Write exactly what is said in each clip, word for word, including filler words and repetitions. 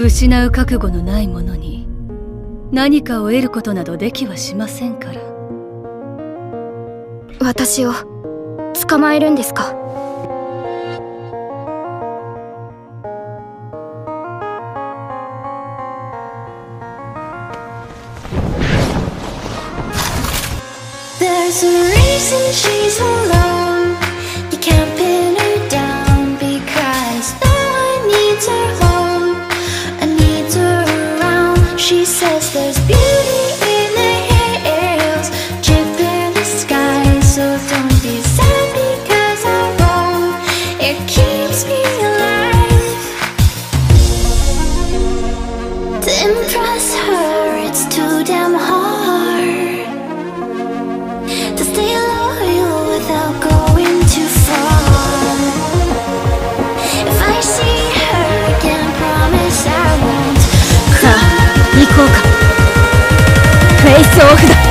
失う覚悟のない者に何かを得ることなどできはしませんから。 私を捕まえるんですか？ There's a reason she's alone. You can't pin her down because no one needs her home and needs her around. She says there's beauty in the hills, drip in the sky. So don't be sad because I roam. It keeps me alive. To impress her, it's too damn hard. To stay loyal without going too far. If I see her again, promise I won't cry. さあ、行こうか。フェイスオフだ。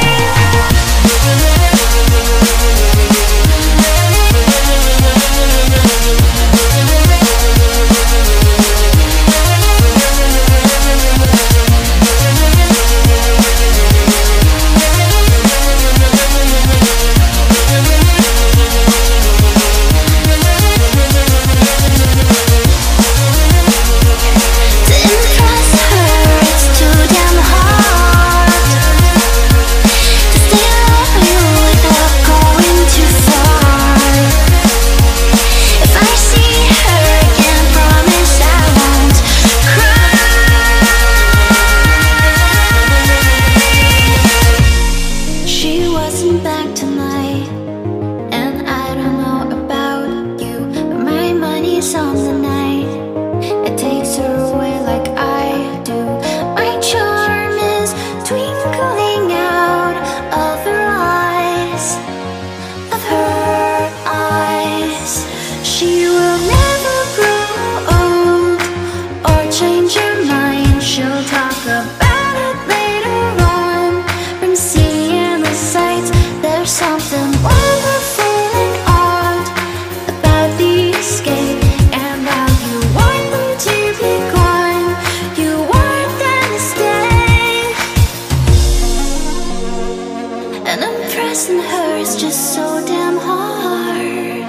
Impressing her is just so damn hard.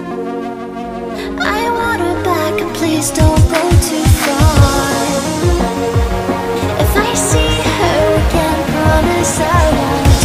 I want her back and please don't go too far. If I see her again, promise I won't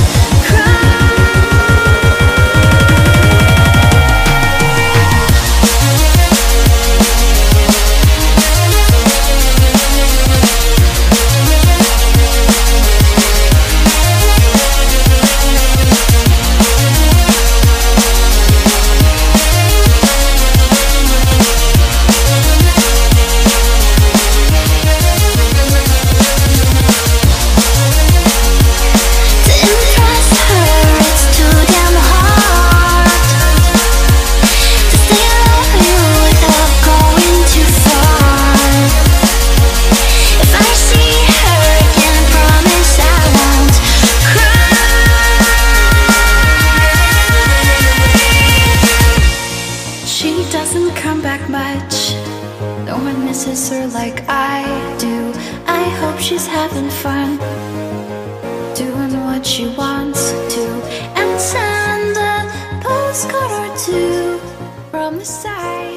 much. No one misses her like I do. I hope she's having fun, doing what she wants to, and send a postcard or two from the side.